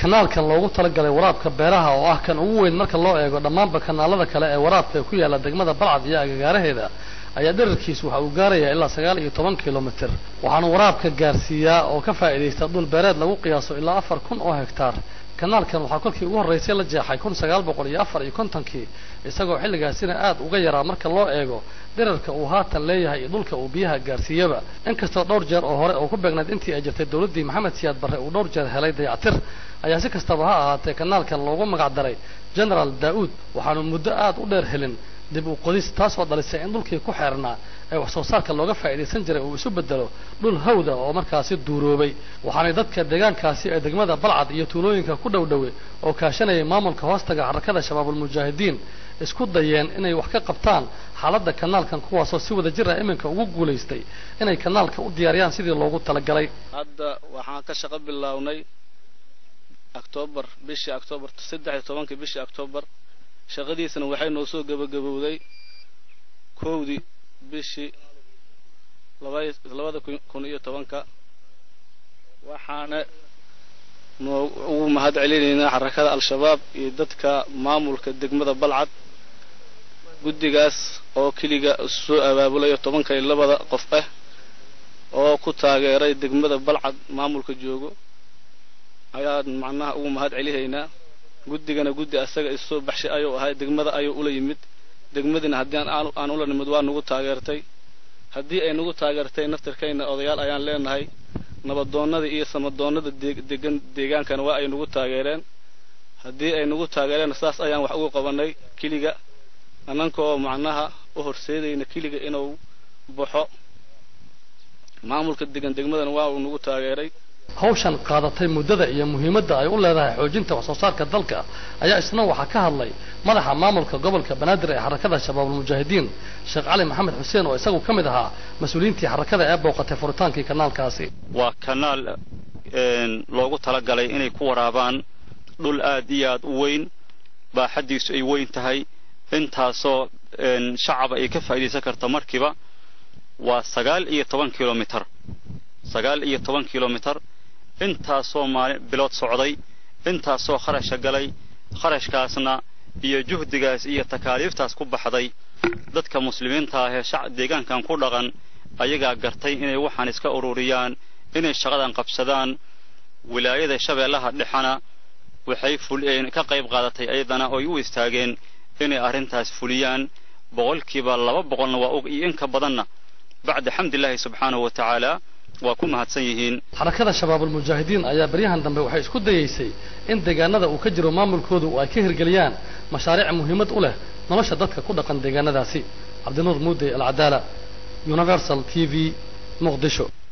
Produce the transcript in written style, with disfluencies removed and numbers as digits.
kanaalkan loogu talagalay waraabka beeraha oo ah kan ugu weyn marka loo eego dhammaanba kanaalada kale ee waraabka ku yaala degmada Balcad iyo agagaaraheeda ayaa dhererkiisu waxa uu gaarayaa ilaa 19 kilomitir waxaana waraabka gaarsiiyaa oo ka faa'iideysta dhul beereed lagu qiyaaso ilaa 4,000 oo hektaar kanaalkan waxaa kolkii ugu horeysay la jeexay 1954 isagoo xilligaasina aad uga yaraa marka loo eego dhererka uu haatan leeyahay iyo dhulka uu biyaha gaarsiiyaba inkastoo dhowr jeer oo hore oo ku beegnayd intii ay jirtay dawladdii Maxamed Siyaad Barre uu dhowr jeer helay dayactir ayaa si kastaba ha ahaatee kanaalkan loogu magac daray General Daoud waxaanu muddo aad u dheer helin dib u qodis taasoo dhalisay in dhulkii ku xeernaa ee wax soo saarka looga faa'iideysan jiray uu isu bedelo dhul hawda oo markaasi duuroobay waxaana dadka deegaankaasi ee degmada Balcad iyo tuulooyinka ku dhowdhowe oo kaashanayay maamulka hoostaga xarakada shabaabul mujaahidiin isku dayeen inay wax ka qabtaan xaaladda kanaalkan kuwaasoo si wada jir ah iminka ugu guuleystay inay kanaalka u diyaariyaan sidii loogu talagalay hadda waxaan ka shaqo bilownay October bishii October 13 bishii October shaqadiisana waxay noo soo gabagabowday koowdii bishii 2010 waxaana ugu mahad celinaynaa xarakada al-shabaab iyo dadka maamulka degmada Balcad guddigaas oo kaliya soo abaabulay 12 qof ah oo ku taageeray degmada Balcad maamulka joogo ayaan macnaha ugu mahad celinaynaa guddigana guddi asaga isoo baxshay ayuu ahay degmada ayuu ula yimid degmadina haddii aan ula nimid waa nagu taageertay haddii ay nagu taageertay naftirkayna odayaal ayaan leenahay nabadoonnada iyo samadoonnada deegaankana waa ay nagu taageereen haddii ay nagu taageereen saas ayaan wax ugu qabanay kaliya annagoo macnaha u horseedayna kaliya inuu baxo maamulka degmadana waa uu nagu taageeray hawshan qaadatay muddada iyo muhiimadda ay u leedahay xoojinta wax soo saarka dalka ayaa isna waxa ka hadlay madaxa maamulka gobolka Banaadir ee xarakada shabaabul mujaahidiin Sheekh Cali Maxamed Xuseen oo isagu kamid ahaa mas'uuliyiintii xarakada ee booqatay furitaankii kanaalkaasi waa kanaal loogu talagalay inay ku waraabaan dhul aad iyo aad u weyn baaxadiisu ay weyn tahay intaasoo shacab ay ka faa'iideysan karto markiiba waa 19 kilomitir 19 kilomitir intaasoo bilood socday intaasoo kharash galay kharashkaasna iyo juhdigaas iyo takaaliiftaas ku baxday dadka muslimiinta ah ee deegaankan ku dhaqan ayaga gartay inay waxaan iska ururiyaan inay shaqadan qabsadaan wilaayada Shabeellaha Dhexana waxay ka qayb qaadatay ayadana oo u istaageen inay arintaas fuliyaan boqolkiiba 200 waa og iyo in ka badanna bacda xamdilaahi subhanahu wa ta'ala waa ku mahadsan yihiin xarakada shabaabul mujaahidiin ayaa bariyahan dambe waxay isku dayeysay in deegaanada uu ka jiro maamulkoodu ay ka hirgeliyaan mashaariic muhiimad u leh nolosha dadka ku dhaqan deegaanadaasi Cabdinuur Muuday Al-Cadaala Universal TV Muqdisho